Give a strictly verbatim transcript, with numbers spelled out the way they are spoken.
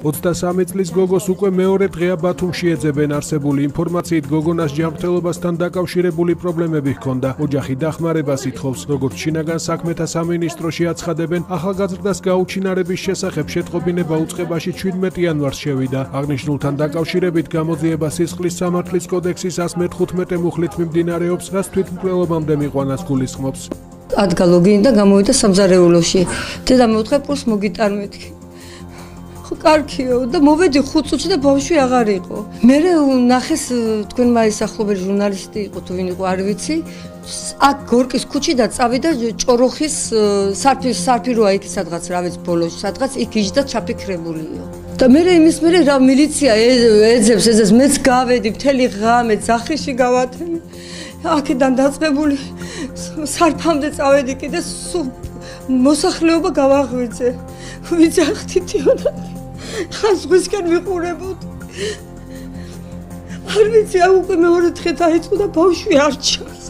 ოცდასამი წლის გოგოს უკვე მეორე დღეა ბათუმში ეძებენ. არსებული ინფორმაციით გოგონას ჯანმრთელობასთან დაკავშირებული პრობლემები ჰქონდა. ოჯახი დახმარებას ითხოვს. როგორც შინაგან საქმეთა სამინისტროში აცხადებენ, ახალგაზრდას გაუჩინარების შესახებ შეტყობინება უწყებაში ჩვიდმეტ იანვარს შევიდა. აღნიშნულთან დაკავშირებით გამოძიება სისხლის სამართლის კოდექსის εκατს მეთხუთმეტე მუხლით მიმდინარეობს, რაც თვითმკვლელობამდე მიყვანას გულისხმობს. ადგალოგინდა გამოვიდა სამზარეულოში. დედა მეუთხე პულს მოგიტარმეთქი. კარგიო და მოვედი ხუთ წუთში და ბავშვი აღარ იყო. მე ნახეს თქვენმა ის ახლობელი ჟურნალისტი იყო თუ ვინ იყო არ ვიცი. აქ გორკის ქუჩიდან წავიდა ჭოროხის სარფი სარფიროა იქ სადღაც რა ვიცი ბოლოში სადღაც იქ იჯდა ჩაფიქრებულიო. და მე იმის მერე რა მილიცია ეძებს ეძებს მეც გავედი მთელი ღამე ძახიში გავათენი. აქედან დაწყებული სარფამდე წავედი კიდე სულ მოსახლეობა გავაღვიძე. ვიძახთითიო და ხან ზღვისკენ ვიყურებოდი. არ ვიცი, უკვე მეორე დღე დაიწყო და ბავშვი არ ჩანს.